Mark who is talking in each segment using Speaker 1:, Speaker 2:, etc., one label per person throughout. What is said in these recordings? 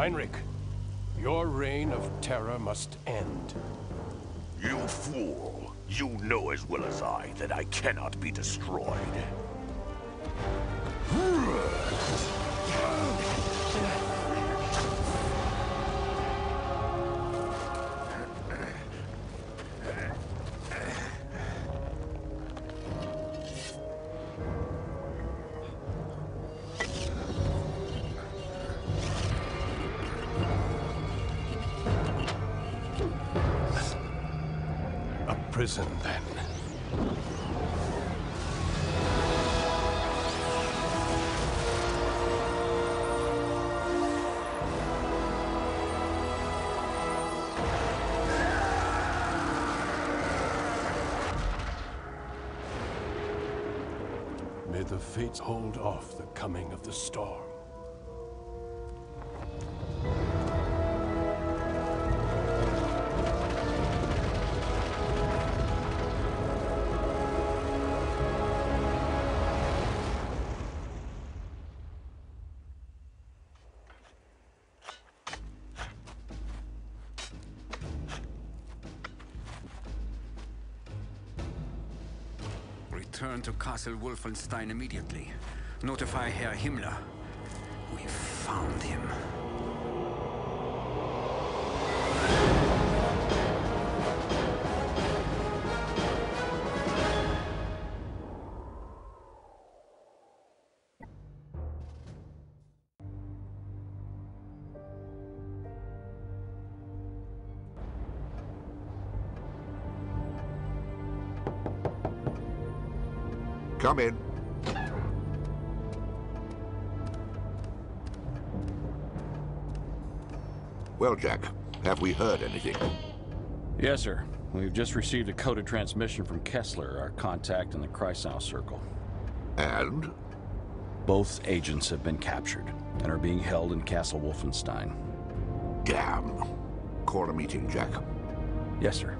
Speaker 1: Heinrich, your reign of terror must end.
Speaker 2: You fool! You know as well as I that I cannot be destroyed.
Speaker 1: A prison, then. May the fates hold off the coming of the storm.
Speaker 3: Return to Castle Wolfenstein immediately. Notify Herr Himmler. We found him.
Speaker 4: Come in. Well, Jack, have we heard anything?
Speaker 5: Yes, sir. We've just received a coded transmission from Kessler, our contact in the Kreisau Circle.
Speaker 4: And?
Speaker 5: Both agents have been captured and are being held in Castle Wolfenstein.
Speaker 4: Damn. Call a meeting, Jack.
Speaker 5: Yes, sir.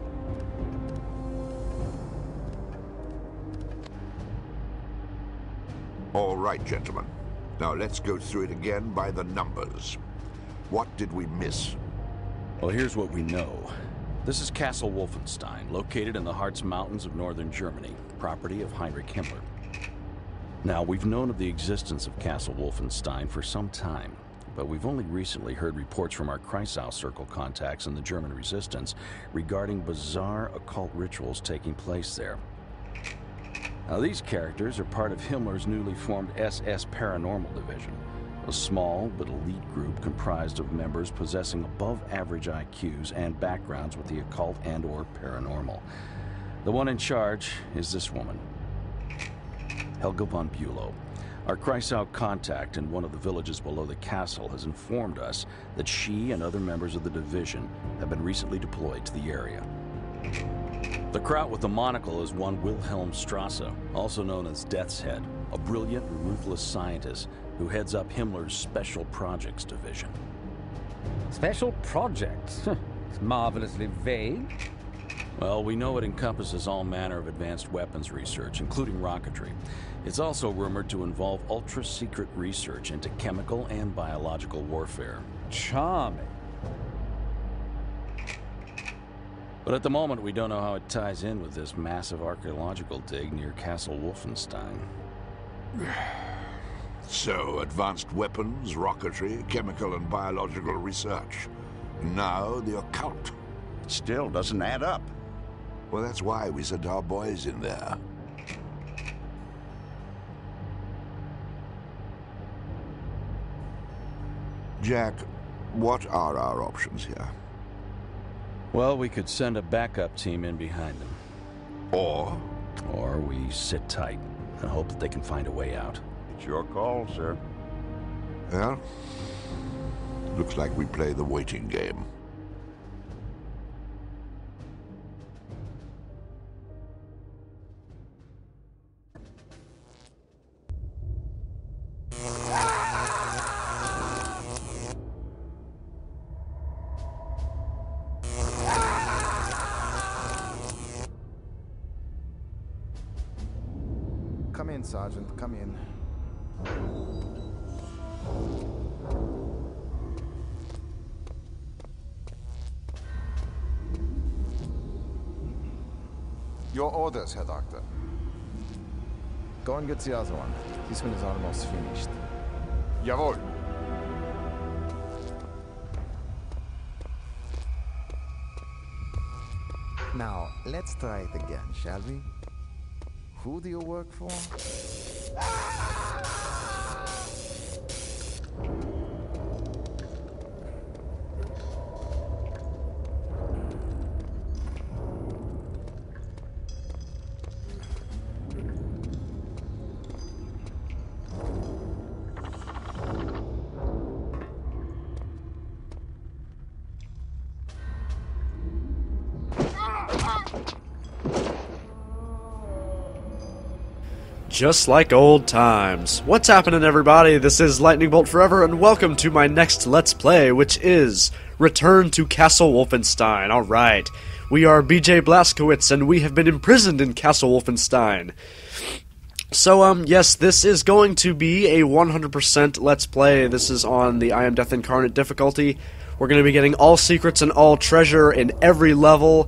Speaker 4: All right, gentlemen. Now let's go through it again by the numbers. What did we miss?
Speaker 5: Well, here's what we know. This is Castle Wolfenstein, located in the Harz Mountains of northern Germany, property of Heinrich Himmler. Now, we've known of the existence of Castle Wolfenstein for some time, but we've only recently heard reports from our Kreisau Circle contacts in the German resistance regarding bizarre occult rituals taking place there. Now, these characters are part of Himmler's newly formed SS Paranormal Division, a small but elite group comprised of members possessing above-average IQs and backgrounds with the occult and/or paranormal. The one in charge is this woman, Helga von Bülow. Our Kreisau contact in one of the villages below the castle has informed us that she and other members of the division have been recently deployed to the area. The kraut with the monocle is one Wilhelm Strasse, also known as Death's Head, a brilliant and ruthless scientist who heads up Himmler's Special Projects Division.
Speaker 6: Special Projects? It's marvelously vague.
Speaker 5: Well, we know it encompasses all manner of advanced weapons research, including rocketry. It's also rumored to involve ultra-secret research into chemical and biological warfare.
Speaker 6: Charming.
Speaker 5: But at the moment, we don't know how it ties in with this massive archaeological dig near Castle Wolfenstein.
Speaker 4: So, advanced weapons, rocketry, chemical and biological research. Now, the occult.
Speaker 7: Still doesn't add up.
Speaker 4: Well, that's why we sent our boys in there. Jack, what are our options here?
Speaker 5: Well, we could send a backup team in behind them.
Speaker 4: Or
Speaker 5: we sit tight and hope that they can find a way out.
Speaker 7: It's your call, sir.
Speaker 4: Well, looks like we play the waiting game.
Speaker 8: Come in, Sergeant, come in. Your orders, Herr Doctor. Go and get the other one. This one is almost finished. Jawohl. Now, let's try it again, shall we? Who do you work for?
Speaker 9: Just like old times. What's happening, everybody? This is Lightning Bolt Forever, and welcome to my next Let's Play, which is Return to Castle Wolfenstein. Alright, we are BJ Blazkowicz, and we have been imprisoned in Castle Wolfenstein. So, yes, this is going to be a 100% Let's Play. This is on the I Am Death Incarnate difficulty. We're going to be getting all secrets and all treasure in every level.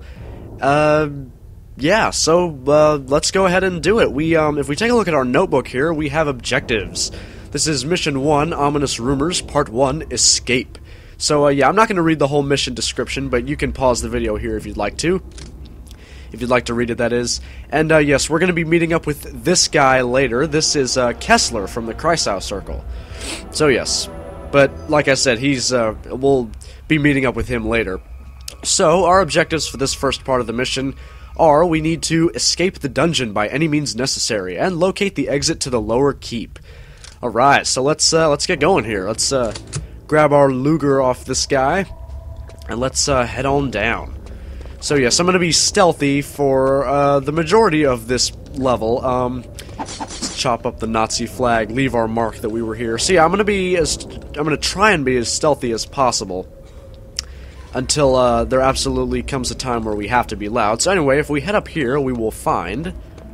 Speaker 9: Yeah, so, let's go ahead and do it. If we take a look at our notebook here, we have objectives. This is Mission 1, Ominous Rumors, Part 1, Escape. So, yeah, I'm not going to read the whole mission description, but you can pause the video here if you'd like to. If you'd like to read it, that is. And, yes, we're going to be meeting up with this guy later. This is, Kessler from the Kreisau Circle. So, yes. But, like I said, we'll be meeting up with him later. So, our objectives for this first part of the mission are we need to escape the dungeon by any means necessary and locate the exit to the lower keep. Alright, so let's get going here. Let's grab our Luger off this guy and let's head on down. So yes, I'm going to be stealthy for the majority of this level. Let's chop up the Nazi flag, leave our mark that we were here. So yeah, I'm going to try and be as stealthy as possible until there absolutely comes a time where we have to be loud. So anyway, if we head up here, we will find...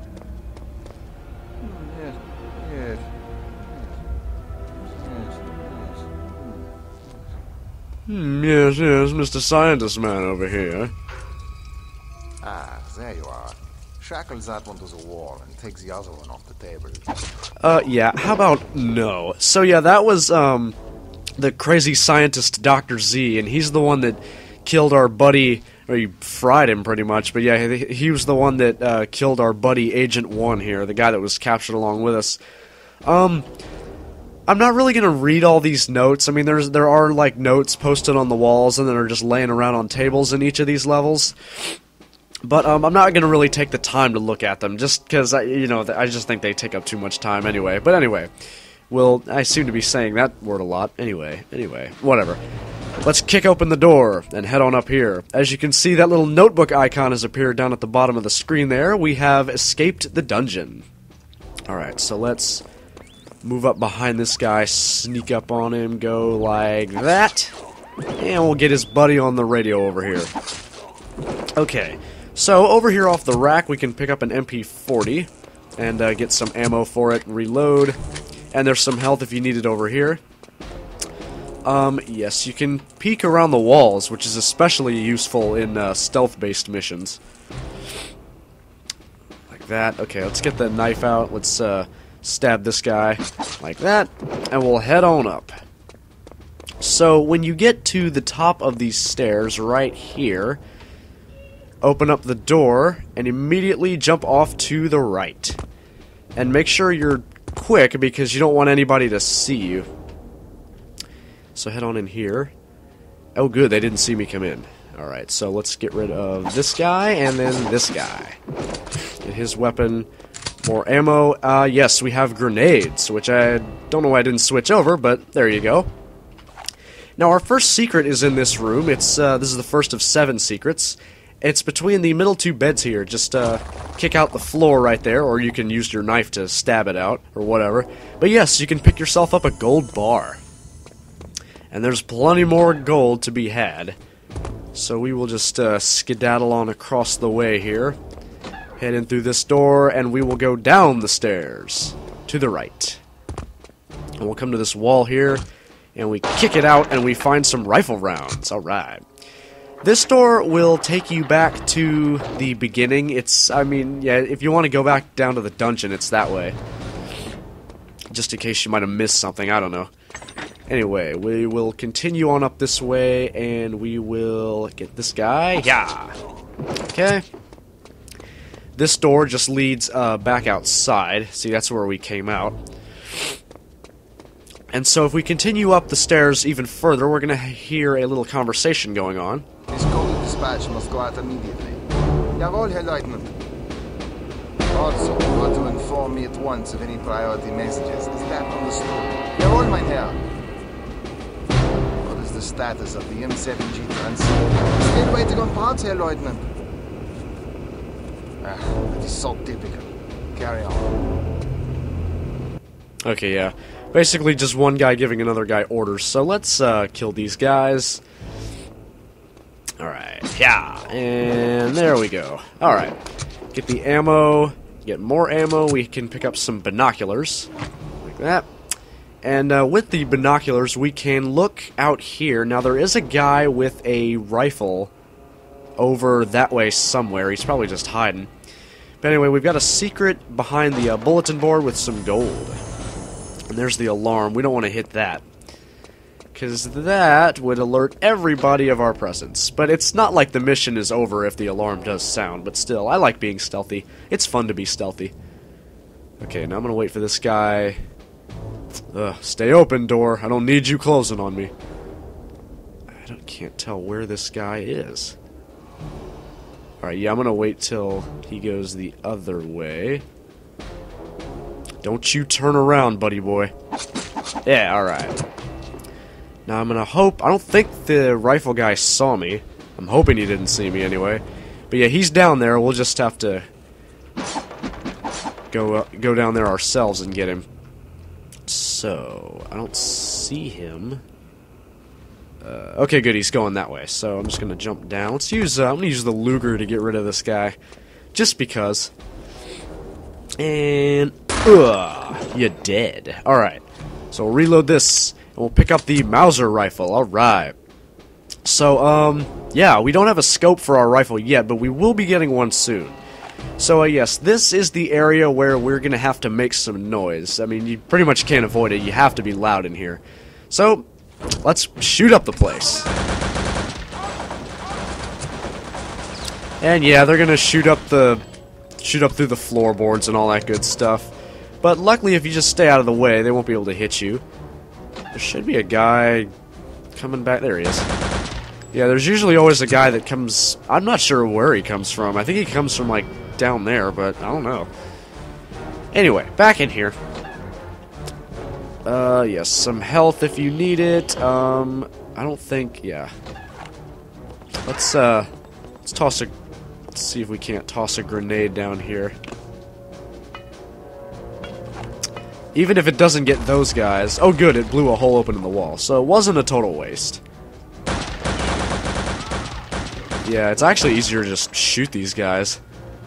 Speaker 9: Yes, Mr. Scientist Man over here.
Speaker 8: Ah, there you are. Shackle that one to the wall and take the other one off the table.
Speaker 9: Yeah, how about no? So yeah, that was, the crazy scientist Dr. Z, and he's the one that killed our buddy, or he fried him pretty much, but yeah, he was the one that killed our buddy Agent 1 here, the guy that was captured along with us. I'm not really going to read all these notes. I mean, there are like notes posted on the walls and that are just laying around on tables in each of these levels, but I'm not going to really take the time to look at them, just because, I just think they take up too much time anyway. But anyway, well, I seem to be saying that word a lot. Anyway, whatever. Let's kick open the door and head on up here. As you can see, that little notebook icon has appeared down at the bottom of the screen there. We have escaped the dungeon. Alright, so let's move up behind this guy, sneak up on him, go like that, and we'll get his buddy on the radio over here. Okay, so over here off the rack, we can pick up an MP40 and get some ammo for it, reload. And there's some health if you need it over here. Yes, you can peek around the walls, which is especially useful in stealth-based missions. Like that. Okay, let's get the knife out. Let's stab this guy like that, and we'll head on up. So when you get to the top of these stairs right here, open up the door and immediately jump off to the right. And make sure you're quick, because you don't want anybody to see you. So head on in here. Oh good, they didn't see me come in. Alright, so let's get rid of this guy and then this guy. Get his weapon. More ammo. Yes, we have grenades, which I don't know why I didn't switch over, but there you go. Now our first secret is in this room. This is the first of 7 secrets. It's between the middle 2 beds here. Just kick out the floor right there, or you can use your knife to stab it out, or whatever. But yes, you can pick yourself up a gold bar. And there's plenty more gold to be had. So we will just skedaddle on across the way here. Head in through this door, and we will go down the stairs to the right. And we'll come to this wall here, and we kick it out, and we find some rifle rounds. Alright. This door will take you back to the beginning. I mean, yeah, if you want to go back down to the dungeon, it's that way. Just in case you might have missed something, I don't know. Anyway, we will continue on up this way, and we will get this guy. Yeah! Okay. This door just leads back outside. See, that's where we came out. And so if we continue up the stairs even further, we're going to hear a little conversation going on.
Speaker 8: This code of dispatch must go out immediately. Jawohl, Herr Leutnant. Also, you are to inform me at once of any priority messages. Is that understood? Jawohl, mein Herr. What is the status of the M7G transfer? Still waiting on parts, Herr Leutnant. That is so typical. Carry on.
Speaker 9: Okay, yeah. Basically just one guy giving another guy orders. So let's kill these guys. Alright, yeah. And there we go. Alright. Get the ammo. Get more ammo. We can pick up some binoculars. Like that. And with the binoculars, we can look out here. Now, there is a guy with a rifle over that way somewhere. He's probably just hiding. But anyway, we've got a secret behind the bulletin board with some gold. And there's the alarm. We don't want to hit that, because that would alert everybody of our presence. But it's not like the mission is over if the alarm does sound. But still, I like being stealthy. It's fun to be stealthy. Okay, now I'm going to wait for this guy. Stay open, door. I don't need you closing on me. I can't tell where this guy is. Alright, yeah, I'm going to wait till he goes the other way. Don't you turn around, buddy boy. Yeah, alright. Now I'm gonna hope... I don't think the rifle guy saw me. I'm hoping he didn't see me anyway. But yeah, he's down there. We'll just have to go down there ourselves and get him. So, I don't see him. Okay, good, he's going that way. So I'm just gonna jump down. Let's use... I'm gonna use the Luger to get rid of this guy. Just because. And... you're dead. Alright. So we'll reload this, and we'll pick up the Mauser rifle. Alright. So, yeah, we don't have a scope for our rifle yet, but we will be getting one soon. So, yes, this is the area where we're gonna have to make some noise. I mean, you pretty much can't avoid it. You have to be loud in here. So, let's shoot up the place. And yeah, they're gonna shoot up through the floorboards and all that good stuff. But luckily, if you just stay out of the way, they won't be able to hit you. There should be a guy coming back. There he is. Yeah, there's usually always a guy that comes... I'm not sure where he comes from. I think he comes from, like, down there, but I don't know. Anyway, back in here. Yes, some health if you need it. I don't think... Yeah. Let's toss a... Let's see if we can't toss a grenade down here. Even if it doesn't get those guys... Oh good, it blew a hole open in the wall, so it wasn't a total waste. Yeah, it's actually easier to just shoot these guys.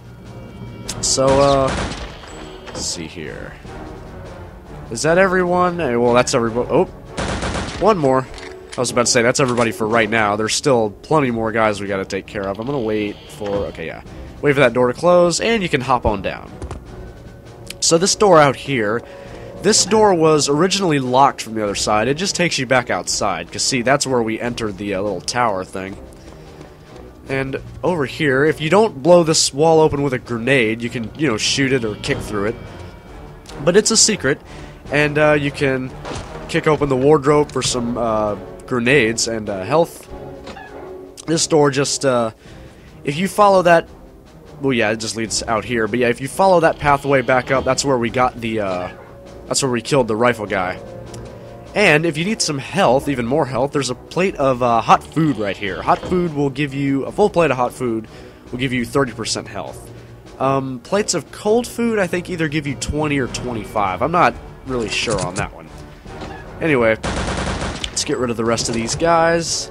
Speaker 9: So, let's see here. Is that everyone? Well, that's everybody. Oh, one more. I was about to say, that's everybody for right now. There's still plenty more guys we gotta take care of. I'm gonna wait for... Okay, yeah. Wait for that door to close, and you can hop on down. So this door out here... This door was originally locked from the other side. It just takes you back outside. Because, see, that's where we entered the little tower thing. And over here, if you don't blow this wall open with a grenade, you can, you know, shoot it or kick through it. But it's a secret. And you can kick open the wardrobe for some grenades and health. This door just, if you follow that... Well, yeah, it just leads out here. But yeah, if you follow that pathway back up, that's where we got the... That's where we killed the rifle guy. And if you need some health, even more health, there's a plate of hot food right here. Hot food will give you... A full plate of hot food will give you 30% health. Plates of cold food, I think, either give you 20 or 25. I'm not really sure on that one. Anyway, let's get rid of the rest of these guys.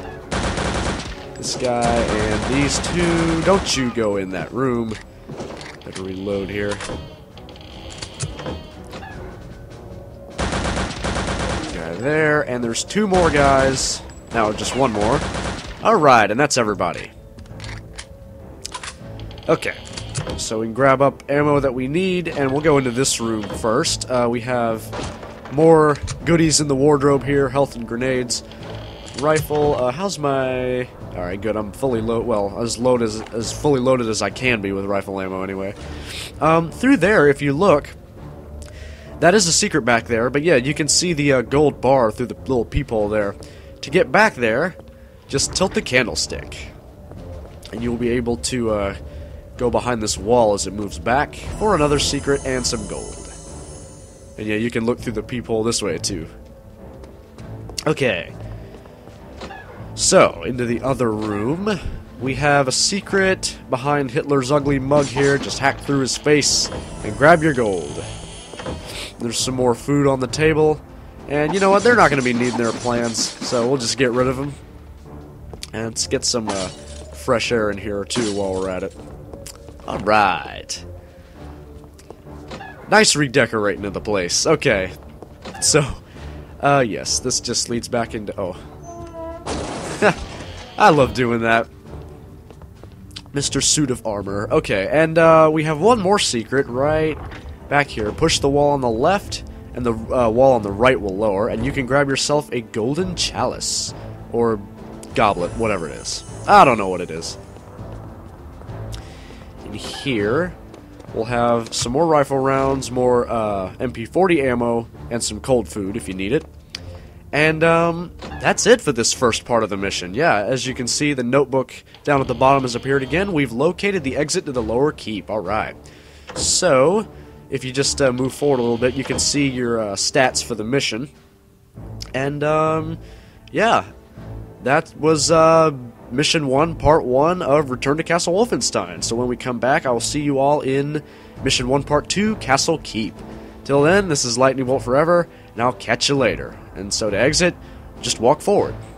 Speaker 9: This guy and these two. Don't you go in that room. Better reload here. There, and there's two more guys. Now, just one more. Alright, and that's everybody. Okay, so we can grab up ammo that we need, and we'll go into this room first. We have more goodies in the wardrobe here, health and grenades. Rifle, how's my... Alright, good, I'm fully loaded, well, as fully loaded as I can be with rifle ammo anyway. Through there, if you look, that is a secret back there, but yeah, you can see the gold bar through the little peephole there. To get back there, just tilt the candlestick, and you will be able to go behind this wall as it moves back for another secret and some gold. And yeah, you can look through the peephole this way too. Okay. So, into the other room, we have a secret behind Hitler's ugly mug here. Just hack through his face and grab your gold. There's some more food on the table, and you know what, they're not going to be needing their plans, so we'll just get rid of them. And let's get some fresh air in here too while we're at it. Alright. Nice redecorating of the place. Okay. So, yes, this just leads back into... Oh. I love doing that. Mr. Suit of Armor. Okay, and we have one more secret right back here. Push the wall on the left, and the wall on the right will lower, and you can grab yourself a golden chalice. Or goblet, whatever it is. I don't know what it is. In here, we'll have some more rifle rounds, more MP40 ammo, and some cold food if you need it. And that's it for this first part of the mission. Yeah, as you can see, the notebook down at the bottom has appeared again. We've located the exit to the lower keep. Alright. So, if you just move forward a little bit, you can see your stats for the mission. And, yeah. That was Mission 1, Part 1 of Return to Castle Wolfenstein. So when we come back, I will see you all in Mission 1, Part 2, Castle Keep. Till then, this is Lightning Bolt Forever, and I'll catch you later. And so to exit, just walk forward.